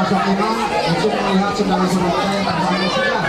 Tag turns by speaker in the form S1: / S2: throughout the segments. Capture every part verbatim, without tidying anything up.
S1: Sakina untuk melihat saudara-saudara yang bersama kita.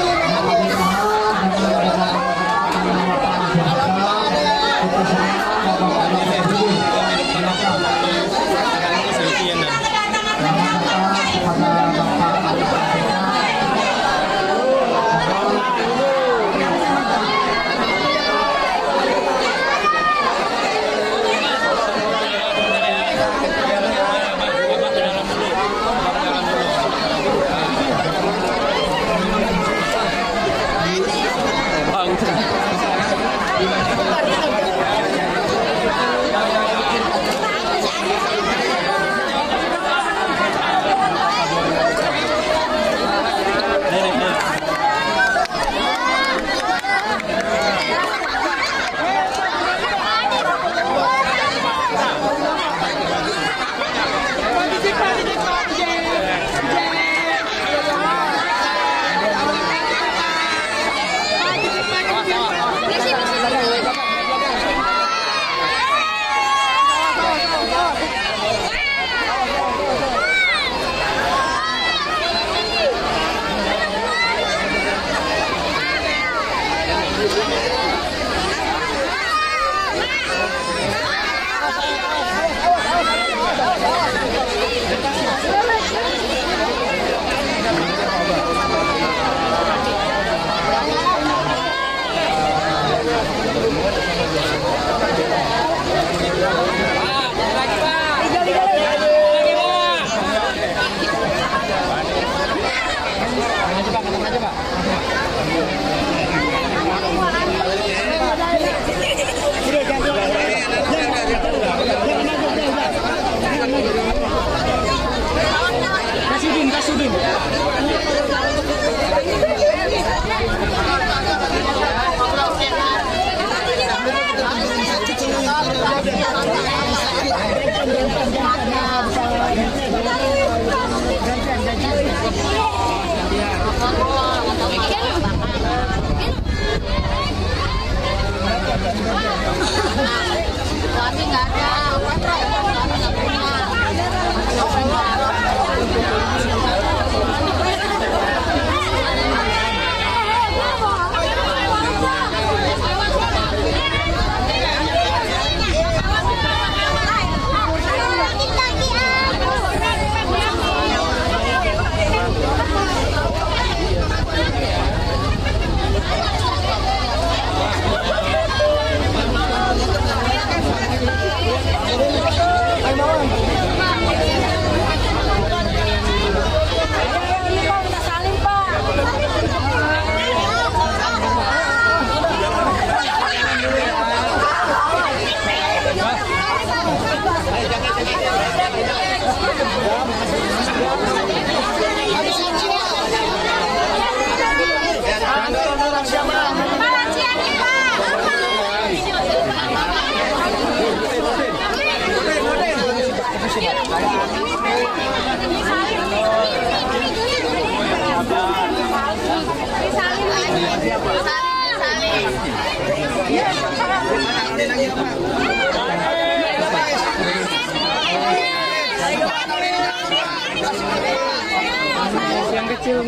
S2: Yang kecil.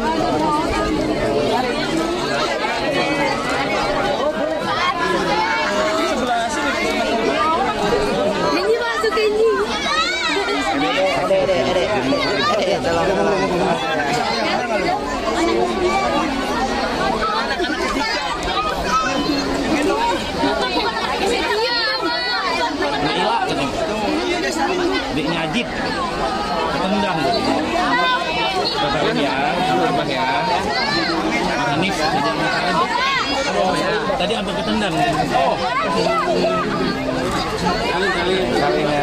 S2: Sebelah sini.
S3: Ini masuk ini.
S2: Ada, ada, ada, ada, adiknya Ajit ketendang Bapak ya, Bapak ya Hanif tadi apa ketendang oh kali-kali kalinya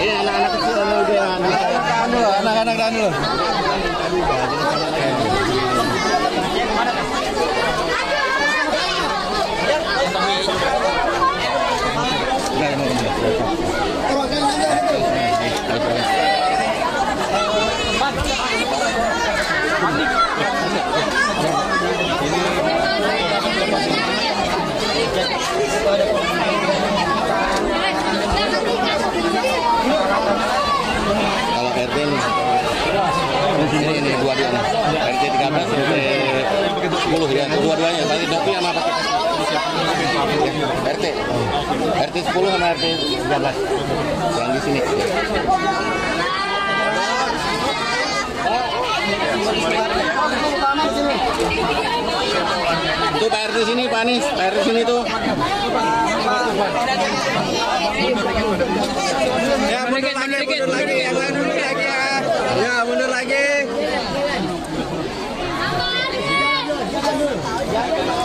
S2: Ini anak-anak kecil udah anak-anak dan dulu. Kalau R T ini, ini ini dua-duanya. R T tiga belas, R T sepuluh ya, dua-duanya. Tadi Dopi sama apa? R T, R T sepuluh sama R T tiga belas. Yang di sini. Tuh Pak R T sini, Pak Anies, Pak R T sini tuh. Ya mundur lagi, mundur lagi, yang lain mundur lagi ya. Ya mundur lagi.